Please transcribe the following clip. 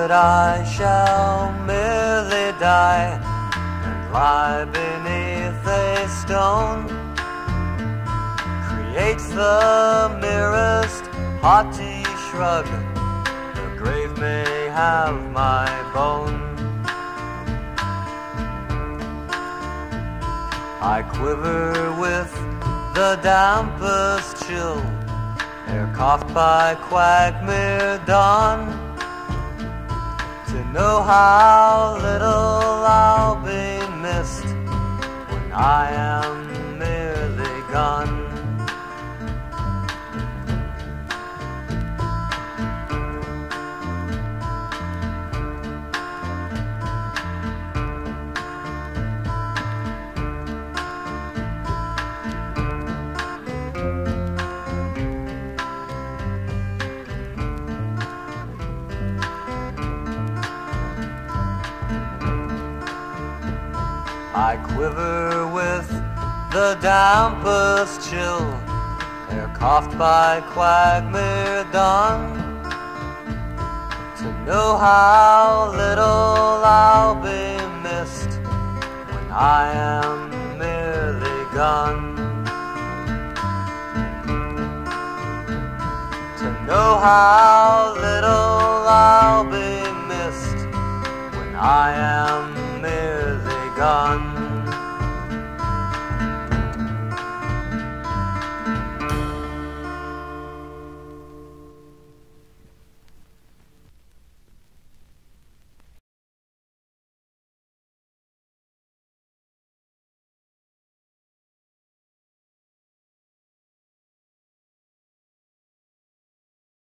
that I shall merely die and lie beneath a stone creates the merest haughty shrug. The grave may have my bone. I quiver with the dampest chill, ere coughed by quagmire dawn, to know how little I'll be missed when I am merely gone. I quiver with the dampest chill, ere coughed by quagmire dawn, to know how little I'll be missed when I am merely gone. To know how little I'll be missed when I am merely gone.